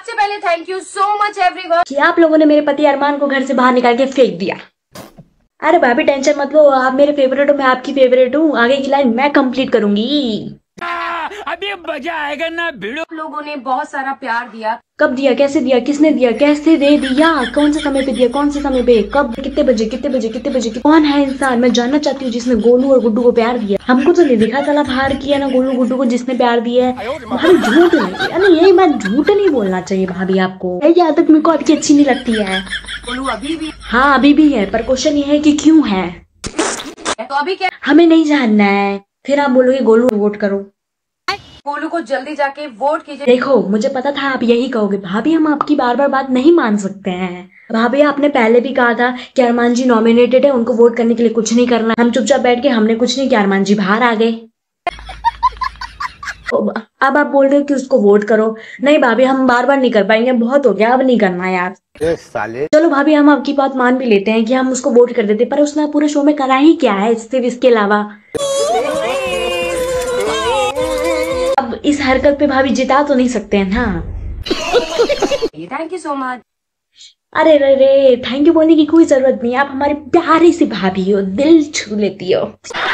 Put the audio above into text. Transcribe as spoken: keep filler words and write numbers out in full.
सबसे पहले thank you so much everyone कि आप लोगों ने मेरे पति अरमान को घर से बाहर निकाल के फेंक दिया। अरे भाभी टेंशन मत लो, आप मेरे फेवरेट हो, मैं आपकी फेवरेट हूँ। आगे की लाइन मैं कंप्लीट करूंगी। अभी मजा आएगा ना भिड़ो। लोगों ने बहुत सारा प्यार दिया। कब दिया, कैसे दिया, किसने दिया, कैसे दे दिया, कौन से समय पे दिया, कौन से समय पे, कब, कितने बजे कितने बजे कितने बजे कौन है इंसान, मैं जानना चाहती हूँ जिसने गोलू और गुड्डू को प्यार दिया। हमको तो नहीं दिखा चला बाहर किया ना गोलू गुड्डू को जिसने प्यार दिया है। भाभी झूठ नहीं, अरे यही बात, झूठ नहीं बोलना चाहिए भाभी आपको। ये आदत मेरे को आपकी अच्छी नहीं लगती है। गोलू अभी भी हाँ अभी भी है, पर क्वेश्चन ये है कि क्यों है, तो अभी क्या हमें नहीं जानना है। फिर आप बोलोगे गोलू वोट करो। गोलू को जल्दी जाके वोट कीजिए। देखो मुझे पता था आप यही कहोगे, भाभी हम आपकी बार बार बात नहीं मान सकते हैं। भाभी आपने पहले भी कहा था कि अरमान जी नॉमिनेटेड है, उनको वोट करने के लिए कुछ नहीं करना। हम चुपचाप बैठ के हमने कुछ नहीं किया, अरमान जी बाहर आ गए। अब आप बोल रहे हो कि उसको वोट करो। नहीं भाभी हम बार बार नहीं कर पाएंगे, बहुत हो गया, अब नहीं करना यार। साले चलो भाभी हम आपकी बात मान भी लेते हैं कि हम उसको वोट कर देते, पर उसने पूरे शो में करा ही क्या है सिर्फ इसके अलावा। अब इस हरकत पे भाभी जिता तो नहीं सकते हैं ना। Thank you so much. अरे रे रे थैंक यू बोलने की कोई जरूरत नहीं, आप हमारी प्यारी सी भाभी हो, दिल छू लेती हो।